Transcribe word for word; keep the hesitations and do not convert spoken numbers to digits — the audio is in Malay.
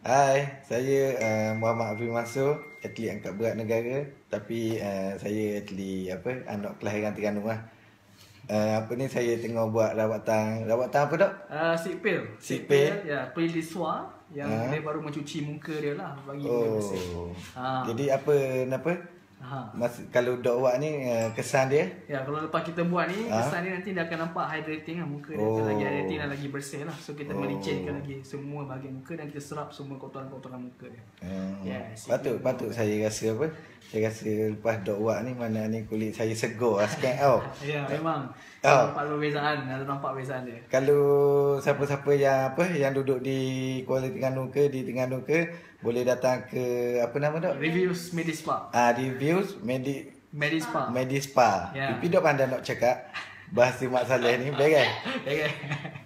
Hai, saya uh, Muhammad Abdul Mansur, atlet angkat berat negara. Tapi uh, saya atlet apa, anak kelahiran Terengganu lah. Uh, apa ni saya tengah buat rawatan. Rawatan apa dok? Uh, sipil. Sipil. Ya, peliswa yang Ha? dia baru mencuci muka dia lah bagi Oh. dia bersih. Ha. Jadi apa apa? Ha. Mas, kalau dok awak ni uh, kesan dia? Ya, kalau lepas kita buat ni, Ha? kesan dia nanti dia akan nampak hydrating lah. Muka dia Oh. akan lagi hydrating dan lagi bersih lah. So kita Oh. melicinkan lagi semua bahagian muka dan kita serap semua kotoran-kotoran muka dia. Hmm. Yes, patut itu. patut saya rasa apa? Saya rasa lepas dok awak ni mana ni kulit saya segar lah sikit tau. Ya, memang. Oh. Nampak perbezaan, ada nampak perbezaan dia. Kalau siapa-siapa yang apa yang duduk di Kuala Terengganu ke di Terengganu ke boleh datang ke apa nama dok? Reviews Medispa. Ah reviews Medi Medispa. Medispa. Ya. Pipi dok pandai nak cakap bahasa Mak Saleh ni, baik kan? Okay.